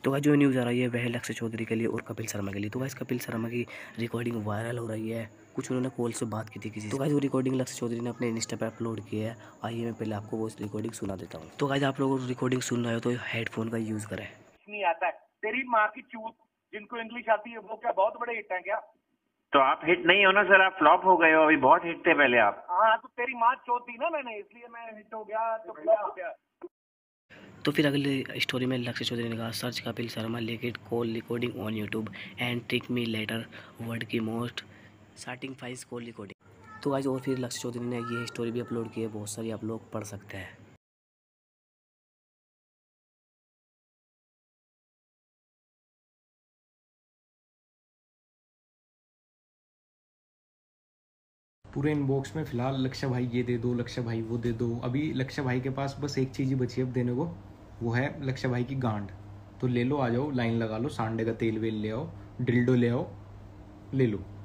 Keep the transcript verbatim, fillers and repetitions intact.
तो गाइस जो न्यूज़ आ रही है वह लक्ष्य चौधरी के लिए और कपिल शर्मा के लिए। तो गाइस कपिल शर्मा की रिकॉर्डिंग वायरल हो रही है, कुछ उन्होंने कॉल से बात की थी किसी से। तो गाइस वो रिकॉर्डिंग लक्ष्य चौधरी ने अपने इंस्टा पे अपलोड की है। आइए मैं पहले आपको वो रिकॉर्डिंग सुना देता हूँ। तो गाइस आप लोगों को रिकॉर्डिंग सुन रहे हो तो हेडफोन का यूज़ करें। नहीं आता है तेरी माँ की चूत, जिनको इंग्लिश आती है वो क्या बहुत बड़े हिट हैं क्या? तो आप हिट नहीं हो ना सर, आप फ्लॉप हो गए हो। अभी बहुत हिट थे पहले आप। हाँ तो तेरी माँ चोत दी ना मैंने, इसलिए मैं हिट हो गया तो फ्लॉप हो गया। तो फिर अगली स्टोरी में लक्ष्य चौधरी ने कहा search Kapil Sharma leaked call recording on YouTube and trick me later word की most starting five call recording. तो गाइस और फिर लक्ष्य चौधरी ने ये स्टोरी भी अपलोड की है, बहुत सारी आप लोग पढ़ सकते हैं। पूरे इनबॉक्स में फिलहाल लक्ष्य भाई ये दे दो, लक्ष्य भाई वो दे दो। अभी लक्ष्य भाई के पास बस एक चीज़ ही बची है अब देने को, वो है लक्ष्य भाई की गांड। तो ले लो, आ जाओ, लाइन लगा लो, सांडे का तेल वेल ले आओ, डिल्डो ले आओ, ले लो।